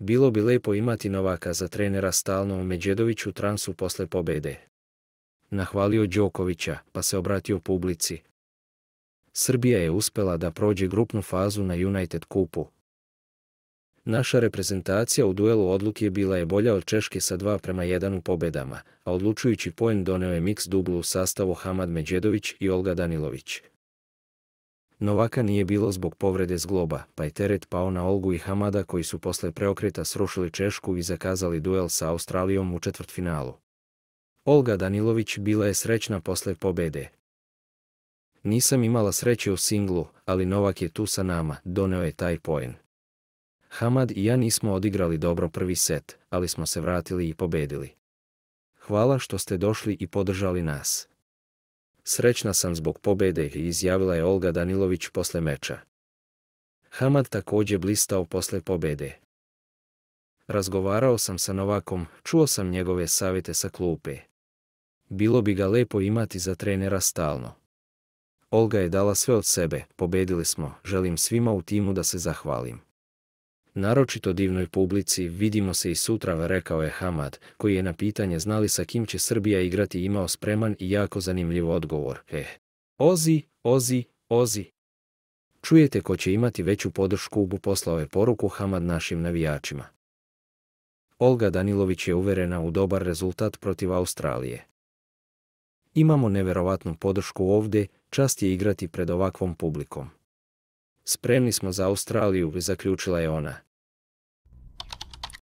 Bilo bi lepo imati Novaka za trenera stalno u Medjedoviću transu posle pobede. Nahvalio Đokovića, pa se obratio publici. Srbija je uspela da prođe grupnu fazu na United Cupu. Naša reprezentacija u duelu odluke bila je bolja od Češke sa 2:1 u pobedama, a odlučujući poen doneo je mix dublu u sastavu Hamad Medjedović i Olga Danilović. Novaka nije bilo zbog povrede zgloba, pa je teret pao na Olgu i Hamada koji su posle preokreta srušili Češku i zakazali duel sa Australijom u četvrtfinalu. Olga Danilović bila je srećna posle pobede. Nisam imala sreće u singlu, ali Novak je tu sa nama, doneo je taj poen. Hamad i ja nismo odigrali dobro prvi set, ali smo se vratili i pobedili. Hvala što ste došli i podržali nas. Srećna sam zbog pobede, izjavila je Olga Danilović posle meča. Hamad također blistao posle pobede. Razgovarao sam sa Novakom, čuo sam njegove savjete sa klupe. Bilo bi ga lepo imati za trenera stalno. Olga je dala sve od sebe, pobedili smo, želim svima u timu da se zahvalim. Naročito divnoj publici, vidimo se i sutra, rekao je Hamad, koji je na pitanje znali sa kim će Srbija igrati imao spreman i jako zanimljiv odgovor. Ozi. Čujete ko će imati veću podršku, poslao je poruku Hamad našim navijačima. Olga Danilović je uverena u dobar rezultat protiv Australije. Imamo neverovatnu podršku ovdje, čast je igrati pred ovakvom publikom. Spremni smo za Australiju, zaključila je ona.